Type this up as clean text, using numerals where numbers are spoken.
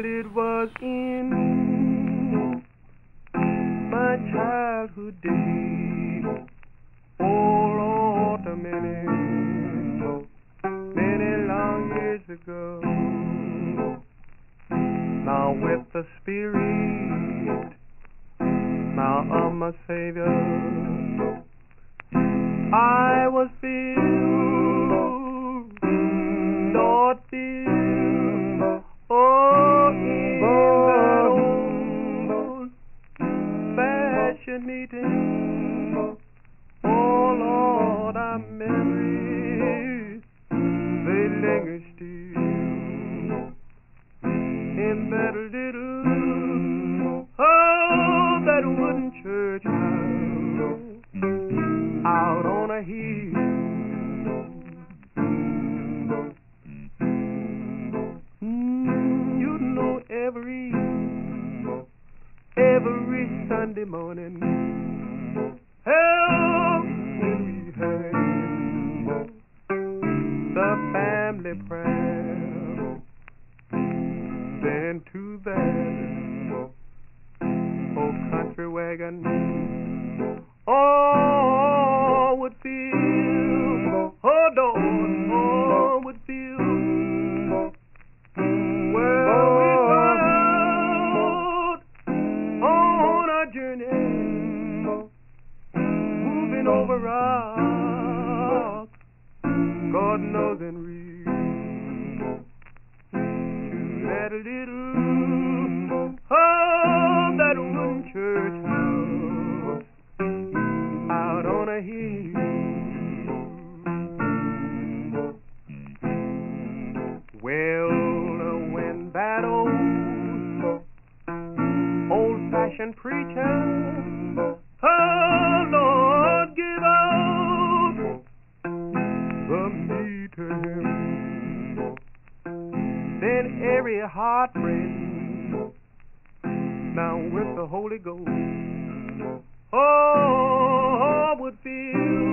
Well, it was in my childhood days. Oh, Lord, many long years ago. Now with the Spirit, now of my Savior, I was filled, Lord, filled, oh, in that old-fashioned meeting. Oh, Lord, our memories, they linger still in that little, oh, that wooden church house out on a hill. You know, every Sunday morning, help me have the family prayer. Then to that old country wagon, oh, would feel, oh, Lord, oh, would feel. Well, we got out on our journey, moving over rocks, God knows and real, to that little, oh, that wooden church house out on a hill. Well, when that old-fashioned preacher, oh, Lord, give out the me to him, then every heartbreak, now with the Holy Ghost, oh, would feel